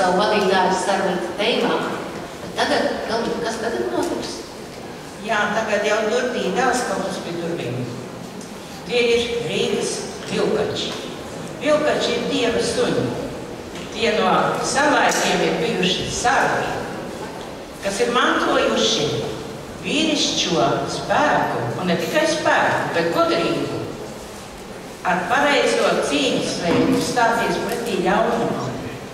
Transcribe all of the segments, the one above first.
savu vadītāju sarunīti teimā. Bet tagad, kas tagad notiks? Jā, tagad jau durtīdās kaut kas pie durvīm. Tie ir Rīgas vilkači. Vilkači ir dieva suņi. Tie no savaikiem ir bijuši sargi, kas ir mantojuši vīrišķo spēku, un ne tikai spēku, bet gudrību, ar pareizo cīņas veidu stāties pretī ļaunumam.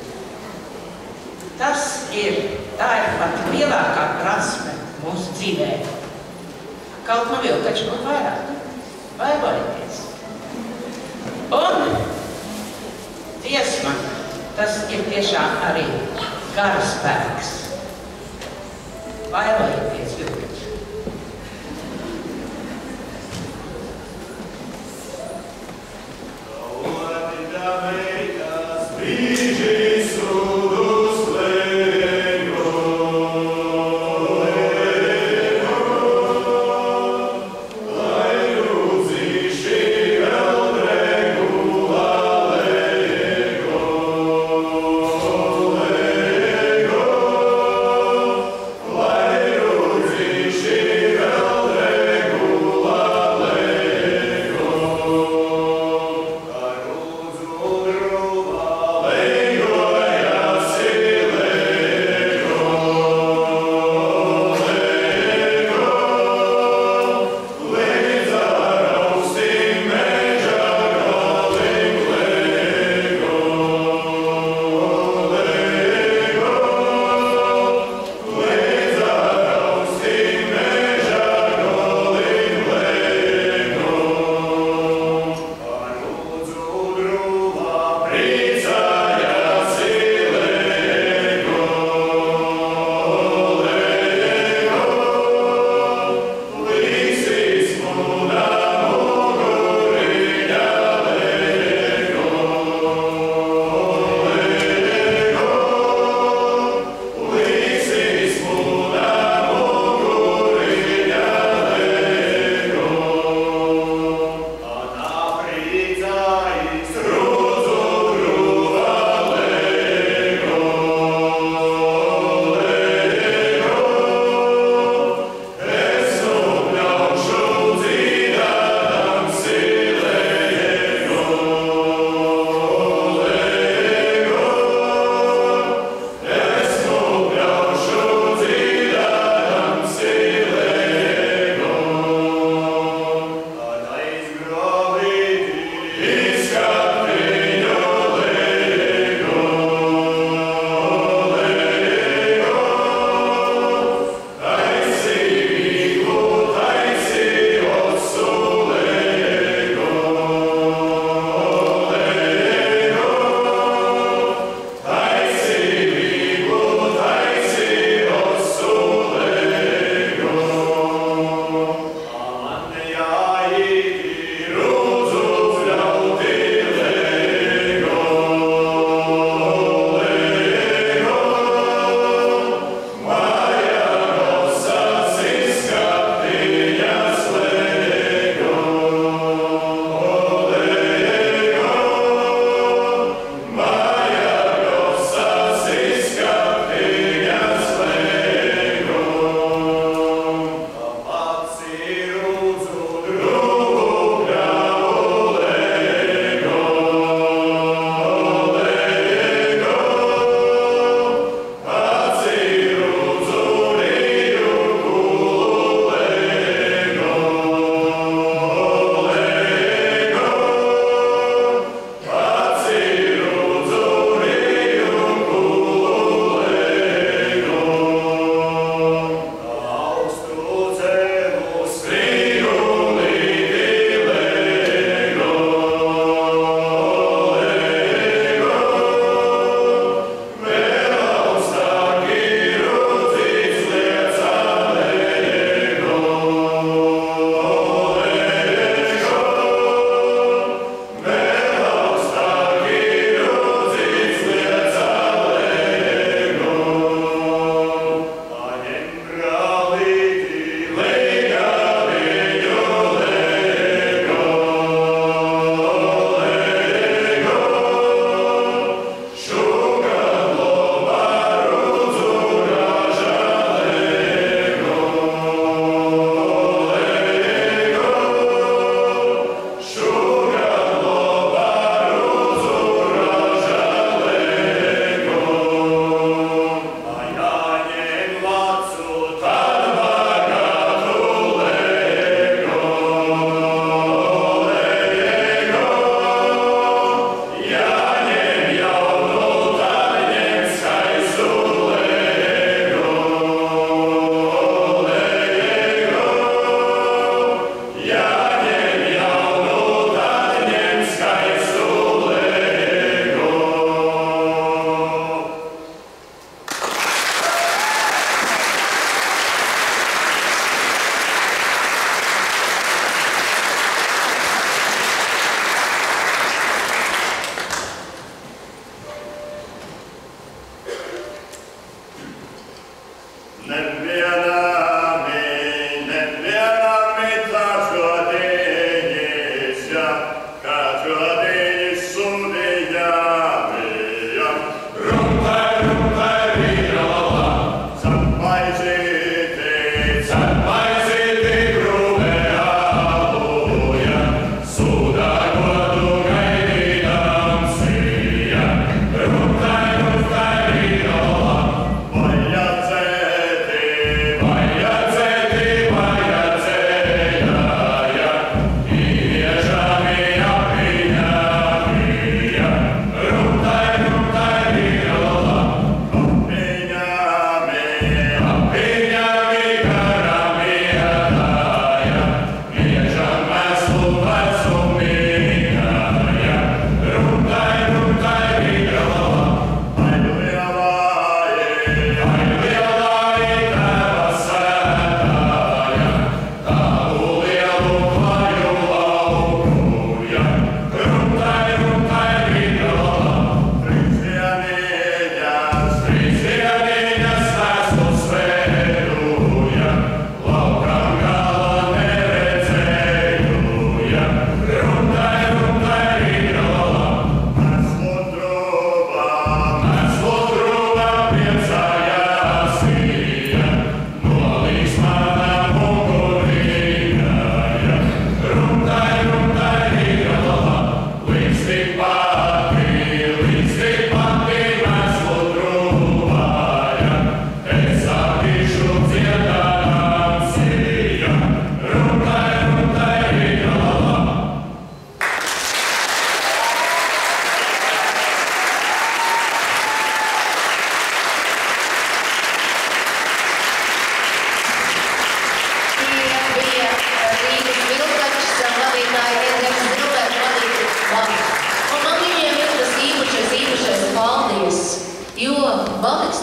Tā ir pat lielākā prasme mūsu dzīvē. Kaut no vilkaču būtu vairāk. Vairojieties. Un tiesma, tas ir tiešām arī gara spēks. Vairojieties, vilkači. Lai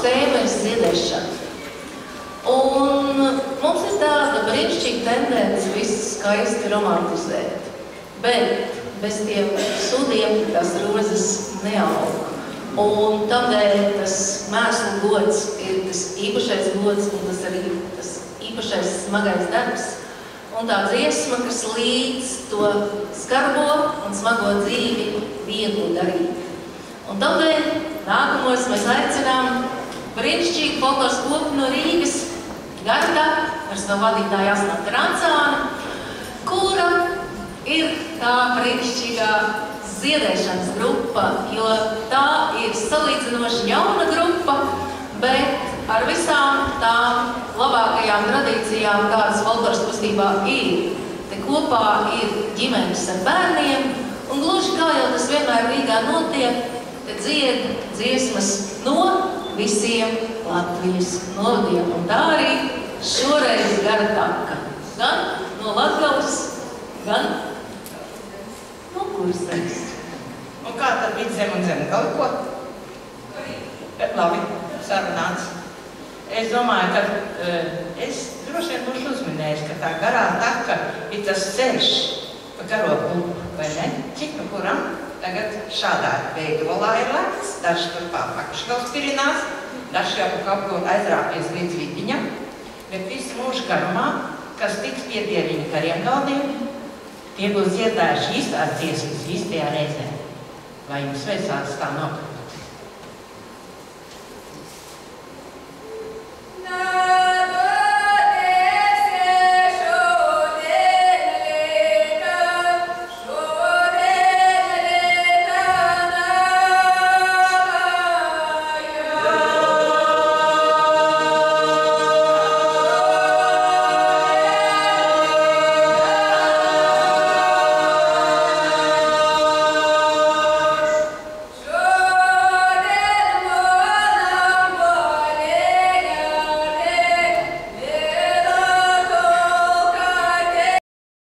tēma ir ziedēšana. Un mums ir tāda brīnišķīga tendence visu skaisti romantizēt, bet bez tiem sudiem tās rozes neaug. Un tādēļ tas mēslu gods ir tas īpašais gods un tas arī tas īpašais smagais darbs. Un tā dziesma, kas līdz to skarbo un smago dzīvi viegli darīt. Un tādēļ nākamos mēs aicinām brīnišķīgu folkloras kopu no Rīgas, Garda, ar savu vadītāju Asnatu Rancānu, kura ir tā brīnišķīgā ziedēšanas grupa, jo tā ir salīdzinoši jauna grupa, bet ar visām tām labākajām tradīcijām, kādas folkloras kustībā ir. Te kopā ir ģimenes ar bērniem, un gluži kā jau tas vienmēr Rīgā notiek, te dzied dziesmas no visiem Latvijas novadiem, un tā arī šoreiz Gara taka. Gan no Latgales, gan no Kurzemes. Un kā tad bija zem un zem kaut ko? Labi, sarunāts. Es domāju, ka es droši vien būšu uzminējis, ka tā garā taka ir tas ceļš pa garo pupu, vai ne? Cik pa kuram tagad šādā veidolā ir lēts, daži tur pakškals pirinās, daži jau pa kaut ko aizrāpies līdz vidiņam, bet visu mūžu garumā, kas tiks pie dieviņa kariem galdiem, tie būs dziedājuši īstās dziesmas īstajā reizē. Lai jums veicās tā nokrīt.